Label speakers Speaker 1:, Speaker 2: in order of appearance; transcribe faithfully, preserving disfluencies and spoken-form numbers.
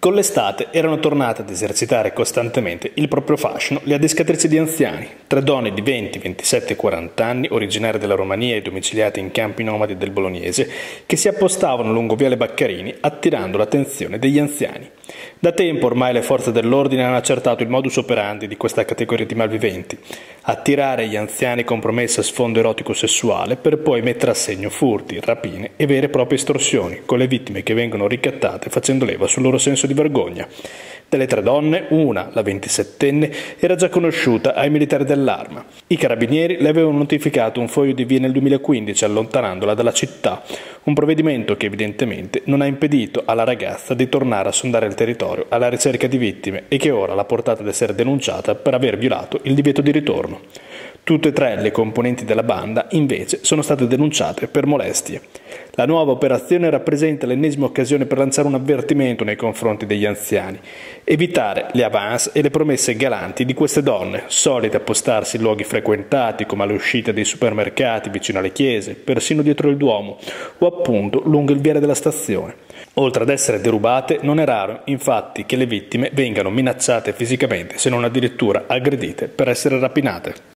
Speaker 1: Con l'estate erano tornate ad esercitare costantemente il proprio fascino le adescatrici di anziani, tre donne di venti, ventisette e quaranta anni, originarie della Romania e domiciliate in campi nomadi del Bolognese, che si appostavano lungo Viale Baccarini attirando l'attenzione degli anziani. Da tempo ormai le forze dell'ordine hanno accertato il modus operandi di questa categoria di malviventi: attirare gli anziani con promesse a sfondo erotico-sessuale per poi mettere a segno furti, rapine e vere e proprie estorsioni, con le vittime che vengono ricattate facendo leva sul loro senso di vergogna. Delle tre donne, una, la ventisettenne, era già conosciuta ai militari dell'Arma. I carabinieri le avevano notificato un foglio di via nel duemilaquindici allontanandola dalla città, un provvedimento che evidentemente non ha impedito alla ragazza di tornare a sondare il territorio alla ricerca di vittime e che ora l'ha portata ad essere denunciata per aver violato il divieto di ritorno. Tutte e tre le componenti della banda, invece, sono state denunciate per molestie. La nuova operazione rappresenta l'ennesima occasione per lanciare un avvertimento nei confronti degli anziani: evitare le avance e le promesse galanti di queste donne, solite appostarsi in luoghi frequentati come alle uscite dei supermercati, vicino alle chiese, persino dietro il Duomo o appunto lungo il viale della stazione. Oltre ad essere derubate, non è raro infatti che le vittime vengano minacciate fisicamente, se non addirittura aggredite per essere rapinate.